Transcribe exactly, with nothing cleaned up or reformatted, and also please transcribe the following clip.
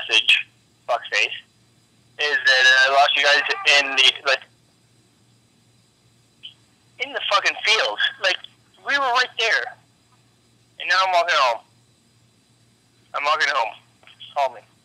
message, fuckface, is that I lost you guys in the, like, in the fucking fields. Like, we were right there. And now I'm walking home. I'm walking home. Call me.